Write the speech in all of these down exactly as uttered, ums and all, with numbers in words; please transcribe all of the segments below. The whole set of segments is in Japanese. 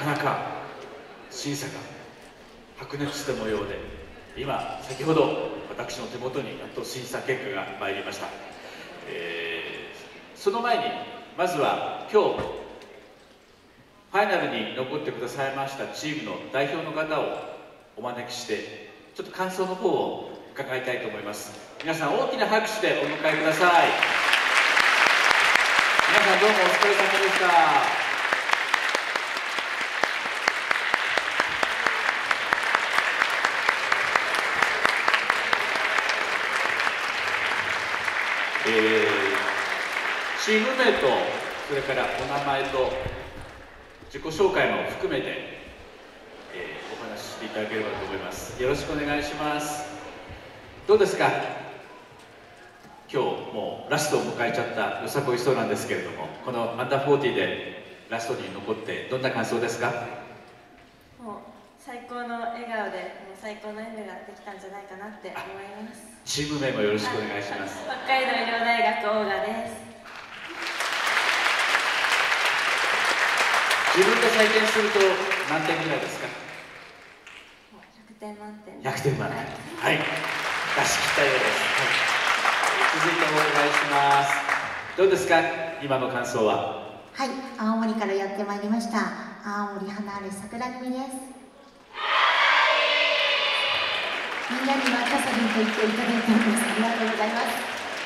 かなか審査が白熱した模様で、今先ほど私の手元にやっと審査結果が参りました。えー、その前にまずは今日ファイナルに残ってくださいましたチームの代表の方をお招きして、ちょっと感想の方を伺いたいと思います。皆さん大きな拍手でお迎えください。皆さんどうもお疲れ様でした。えー、チーム名とそれからお名前と自己紹介も含めて、えー、お話ししていただければと思います。よろしくお願いします。どうですか、今日もうラストを迎えちゃったよさこいそうなんですけれども、このアンダーフォーティーでラストに残ってどんな感想ですか？ もう最高の笑顔で、もう最高の演舞ができたんじゃないかなって思います。 チーム名もよろしくお願いします。 北海道医療大学オーガです。 自分で採点すると何点ぐらいですか？ もうひゃくてん満点。 ひゃくてん満点。はい、出し切ったようです。はい、続いてお願いします。どうですか、今の感想は？ はい、青森からやってまいりました青森花ある桜組です。みんなにはキャサリンと言っていただいております。ありがとうございます。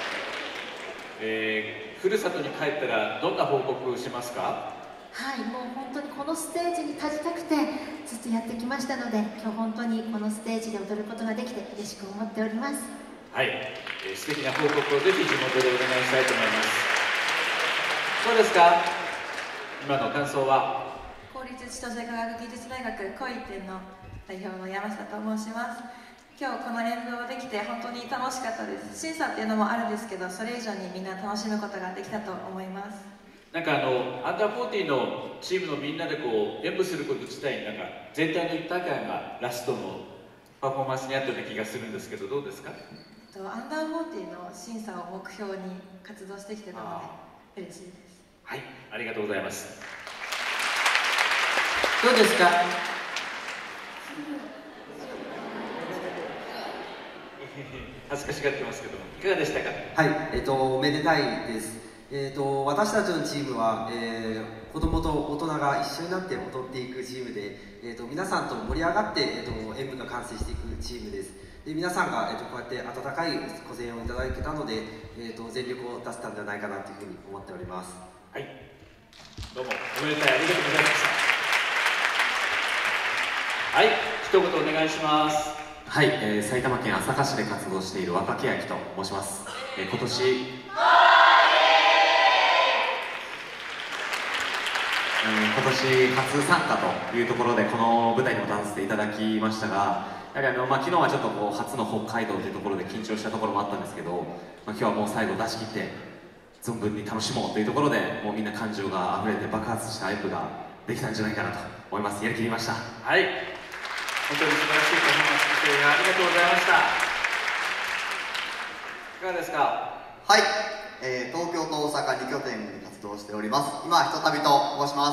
えー、ふるさとに帰ったらどんな報告をしますか？ はい、もう本当にこのステージに立ちたくてずっとやってきましたので、今日本当にこのステージで踊ることができて嬉しく思っております。 はい、えー、素敵な報告をぜひ地元でお願いしたいと思います。どうですか、今の感想は？ 公立千歳科学技術大学小井店の代表の山下と申します。今日この演舞をできて本当に楽しかったです。審査っていうのもあるんですけど、それ以上にみんな楽しむことができたと思います。 なんかあのアンダーフォーティーのチームのみんなでこう演舞すること自体になんか全体の一体感がラストのパフォーマンスにあったような気がするんですけど、どうですか？ アンダーフォーティーの審査を目標に活動してきてたので嬉しいです。 はい、ありがとうございます。どうですか？恥ずかしがってますけども、いかがでしたか？ はい、えっと、おめでたいです。えっと、私たちのチームは、えー、子供と大人が一緒になって踊っていくチームで、えっと、皆さんと盛り上がって、えっと、演舞が完成していくチームです。で、皆さんが、えっと、こうやって温かいご声援をいただけたので、えっと、全力を出せたんじゃないかなというふうに思っております。 はい、どうもおめでたい、ありがとうございました。はい、一言お願いします。 はい、えー、埼玉県朝霞市で活動している若木明と申します。えー、今年、えー、今年初参加というところでこの舞台にも立たせていただきましたが、やはりあの、まあ、昨日はちょっとこう初の北海道というところで緊張したところもあったんですけど、まあ、今日はもう最後出し切って存分に楽しもうというところで、もうみんな感情があふれて爆発した演舞ができたんじゃないかなと思います。やりきりました。 はい、本当に素晴らしいパフォーマンスでありがとうございました。いかがですか？ はい、えー、東京と大阪に拠点で活動しております。今ひとたびと申します。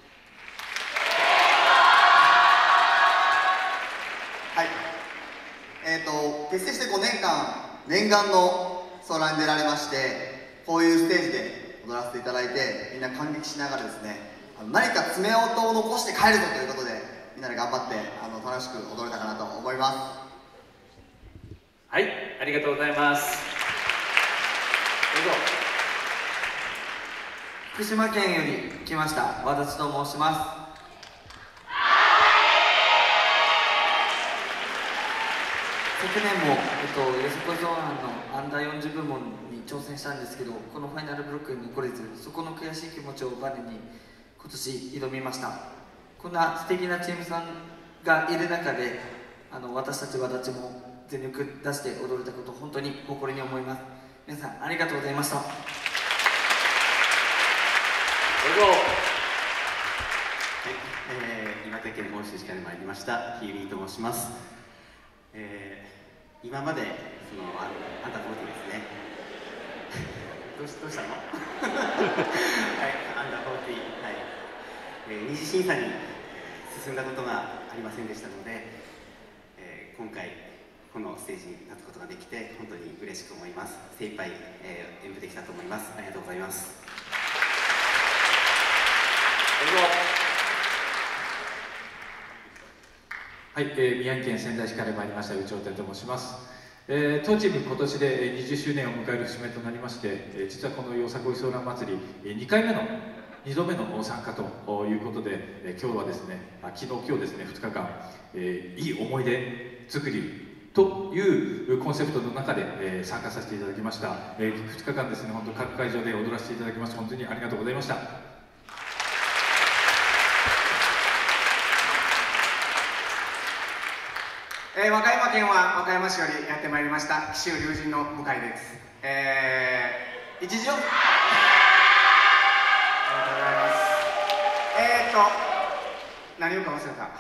はい、えーと結成してごねんかん念願のソーランに出られまして、こういうステージで踊らせていただいて、みんな感激しながらですね、あの何か爪痕を残して帰るぞということで、みんなで頑張ってあの楽しく踊れたかなと思います。 はい、ありがとうございます。どうぞ。 福島県より来ました和田と申します。昨年も、えっと、よさこいゾーンのアンダーよんじゅう部門に挑戦したんですけど、このファイナルブロックに残れず、そこの悔しい気持ちをバネに今年挑みました。こんな素敵なチームさんがいる中で、あの私たち和田ちも全力出して踊れたことを本当に誇りに思います。皆さんありがとうございました。どうぞ。 はい、えー、岩手県奥州市から参りましたヒーリーと申します。えー、今までそのあアンダーフォーティーですねどうしどうしたのはい、アンダーフォーティー、はい、 えー、二次審査に進んだことがありませんでしたので、えー、今回このステージに立つことができて本当に嬉しく思います。精一杯、えー、演舞できたと思います。ありがとうございます。 はい、えー、宮城県仙台市から参りました内尾天と申します。えー、当チーム今年でにじゅっしゅうねんを迎える節目となりまして、えー、実はこのよさこいソーラン祭りにかいめのにどめの参加ということで、えー、今日はですね、あ昨日今日ですねふつかかん、えー、いい思い出作りというコンセプトの中で、えー、参加させていただきました。えー、ふつかかんですね、本当各会場で踊らせていただきまして本当にありがとうございました。 えー、和歌山県は和歌山市よりやってまいりました紀州龍神の向井です。えー、一時予選ありがとうございます。えーっと何言うか忘れた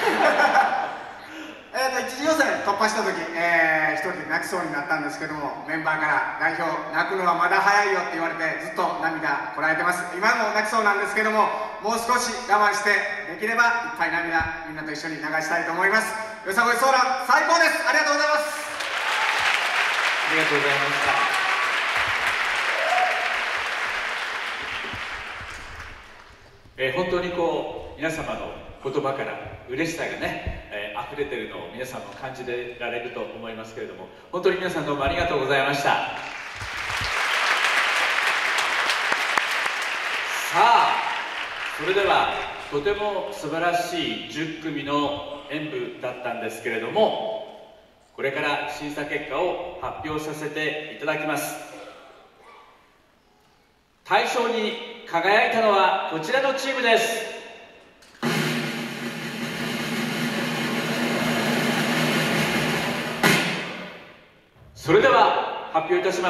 えーっと一次予選突破した時、えー、一人で泣きそうになったんですけども、メンバーから代表泣くのはまだ早いよって言われてずっと涙こらえてます。今も泣きそうなんですけども、もう少し我慢してできればいっぱい涙みんなと一緒に流したいと思います。よさこいソーラン最高です。ありがとうございます。 ありがとうございました。えー、本当にこう皆様の言葉から嬉しさがね、えー、溢れてるのを皆さんも感じられると思いますけれども、本当に皆さんどうもありがとうございました。さあ、それではとても素晴らしいじゅっくみの演舞だったんですけれども、これから審査結果を発表させていただきます。大賞に輝いたのはこちらのチームです。それでは発表いたします。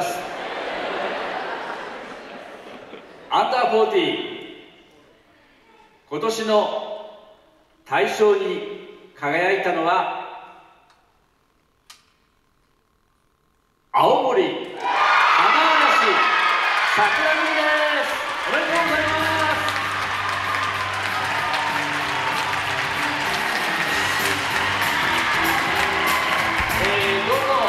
アンダーフォーティー今年の大賞に輝いたのは青森花嵐桜組です。おめでとうございます。えー、どうぞ中央の方に、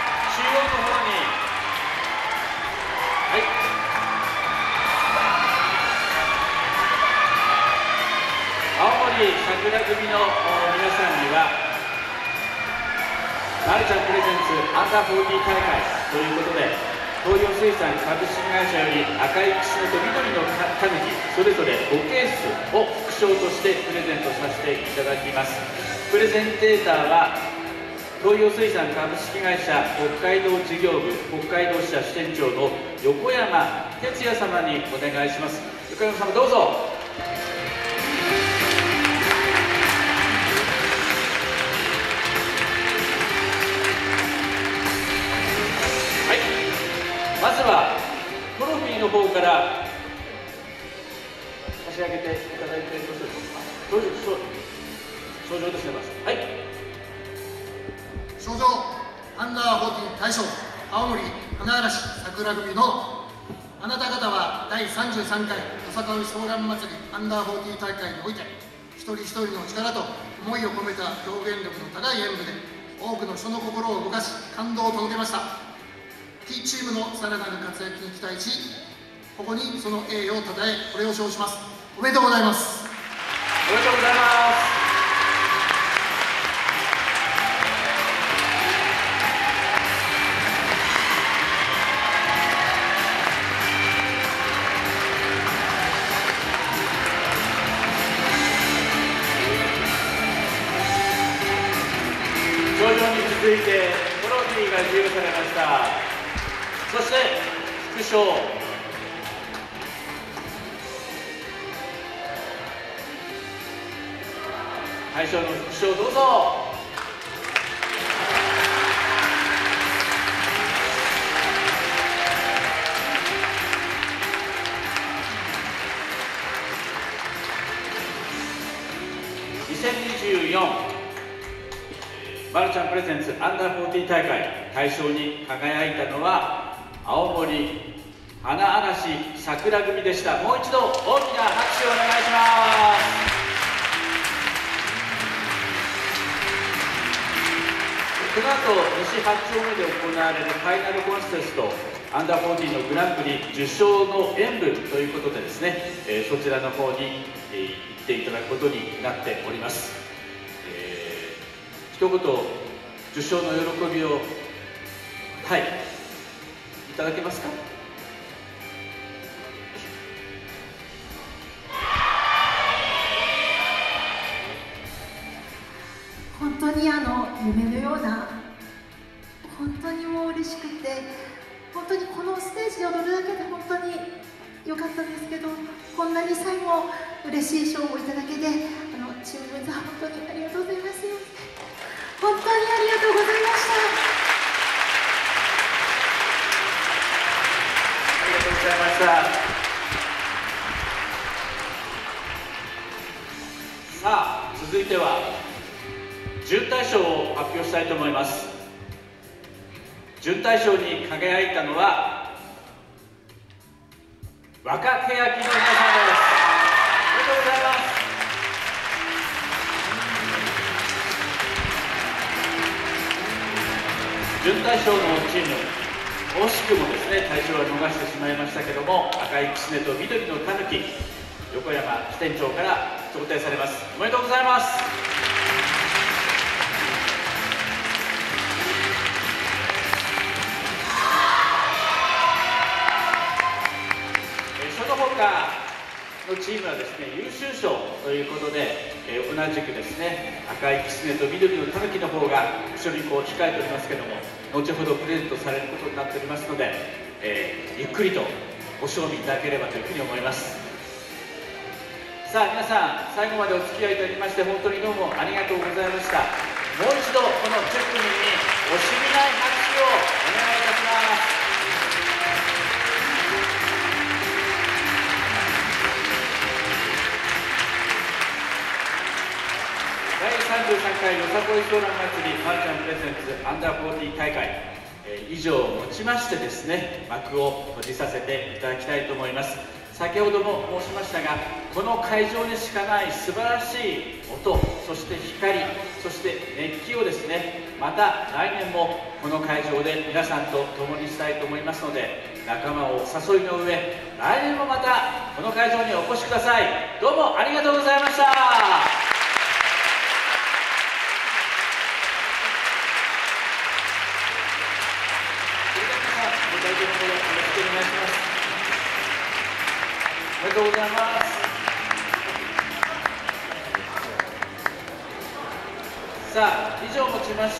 はい、青森桜組の皆さんにはマルちゃんプレゼンツアンダーフォーティー大会ということで、東洋水産株式会社より赤い岸のと緑のたぬきそれぞれごケースを副賞としてプレゼントさせていただきます。プレゼンテーターは東洋水産株式会社北海道事業部北海道支社支店長の横山哲也様にお願いします。横山様どうぞ。まずはトロフィーの方から差し上げていただいてよろしいでしょうか。賞状ですね。まずはい、 賞状アンダーフォーティー大賞青森花嵐桜組のあなた方はだいさんじゅうさんかいよさこいソーラン祭りアンダーフォーティー大会において一人一人の力と思いを込めた表現力の高い演舞で多くの人の心を動かし感動を届けました。T チームのさらなる活躍に期待し、ここにその栄誉をたたえ、これを称します。おめでとうございます。 おめでとうございます。賞状に続いてトロフィーが授与されました。そして副賞大賞の副賞どうぞ。にせんにじゅうよんマルちゃんプレゼンツアンダーフォーティー大会大賞に輝いたのは青森花嵐桜組でした。もう一度大きな拍手をお願いします。この後西はち丁目で行われるファイナルコンテストアンダーフォーティーのグランプリ受賞の演舞ということでですね、えー、そちらの方に、えー、行っていただくことになっております。えー、一言受賞の喜びをはいいただけますか。 本当にあの夢のような、本当にもう嬉しくて、本当にこのステージで踊るだけで本当に良かったんですけど、こんなに最後嬉しい賞をいただけて、あのチームメンバー本当にありがとうございます。本当にありがとうございました。 ありがとうございました。さあ続いては準大賞を発表したいと思います。準大賞に輝いたのは若欅の皆さんです。おめでとうございます。準大賞のチーム、惜しくもですね大賞は逃してしまいましたけども、赤いきつねと緑のたぬき、横山支店長から贈呈されます。おめでとうございます。その他のチームはですね優秀賞ということで、えー、同じくですね赤いきつねと緑のたぬきの方が後ろにこう控えておりますけども、後ほどプレゼントされることになっておりますので、えー、ゆっくりとご賞味いただければというふうに思います。さあ皆さん、最後までお付き合いいただきまして本当にどうもありがとうございました。もう一度このじゅっくみに惜しみない拍手をお願いいたします。だいさんじゅうさんかいよさこいソーラン祭りマルちゃんプレゼンツアンダーフォーティー大会、えー、以上をもちましてですね幕を閉じさせていただきたいと思います。先ほども申しましたが、この会場にしかない素晴らしい音、そして光、そして熱気をですねまた来年もこの会場で皆さんと共にしたいと思いますので、仲間をお誘いの上来年もまたこの会場にお越しください。どうもありがとうございました。おめでとうございます。さあ以上をもちまして